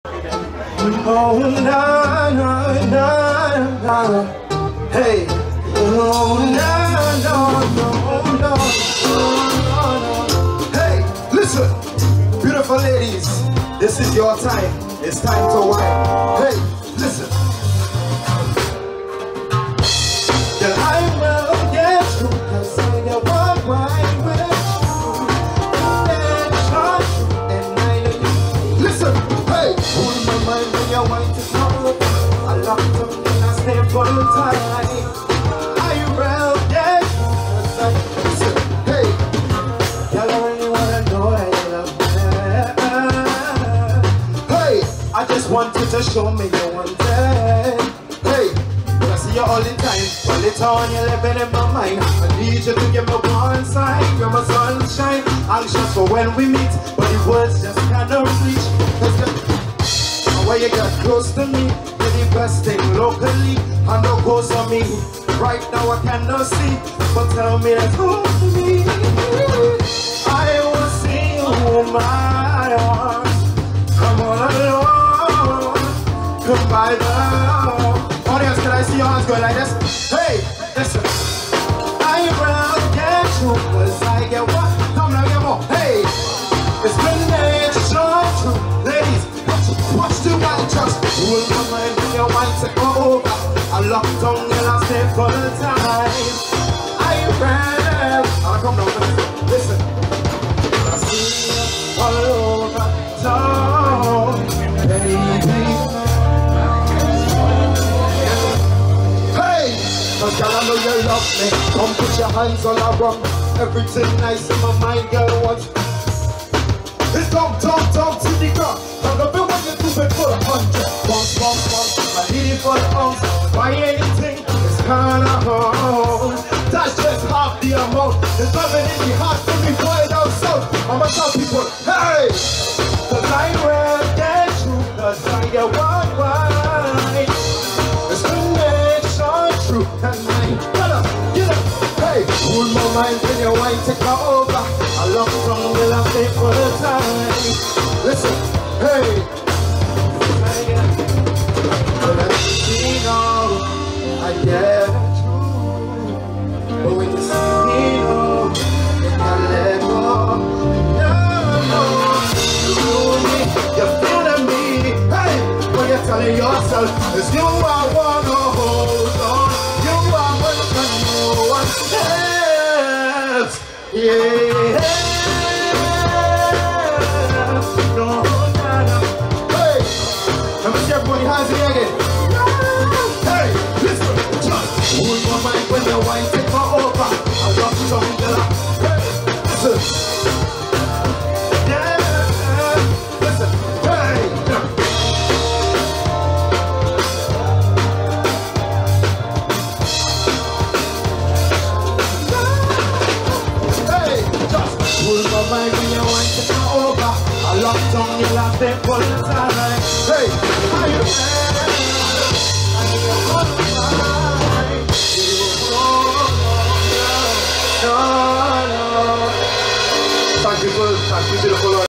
Oh, na, na, na, na. Hey. Oh, na, na, no, no, no. Hey, listen. Beautiful ladies, this is your time. It's time to wine. Hey, listen. That I will get you, 'cause I know what wine will for the time, I will get you. Listen, hey, y'all really wanna know that you love me. Hey, I just want you to show me you want it. Hey, I see you all the time, but later on you're living in my mind. I need you to give me one sign, you're my sunshine. Anxious for when we meet, but the words just cannot reach. When you get close to me, you're the best thing locally. I know goes on me. Right now I cannot see, but tell me that's home to me. I will see you in my arms. Come on along, come by the audience. Can I see your hands going like this? Hey, listen. I will get you, 'cause I get what? Come now, get more. Hey, it's been nature true, ladies. Watch the white trust. Hold my mind when your mind take over. I lock down and I stay for the time. I ran. I'll come down and listen. I see you all over town, baby. Hey, 'cause girl, I know you love me. Come put your hands all around. Everything nice in my mind, girl. Watch. It's dump to the ground. I'm gonna build you to it for 100. Bounce. I need it for the ounce. Why anything is kinda hard. That's just half the amount. There's nothing in the heart to be boiled out south. I'ma tell people, hey, 'cause I will get you, 'cause I get one wine. It's the nation true, and I get up. Hey, hold my mind when your wine take my over. I love song will I stay for the time. Listen, hey. I get you, but when you see me, no, then I let go. No, you're feeling me. Hey, when you're telling yourself, it's you I wanna hold on. You are one no one else. Yeah.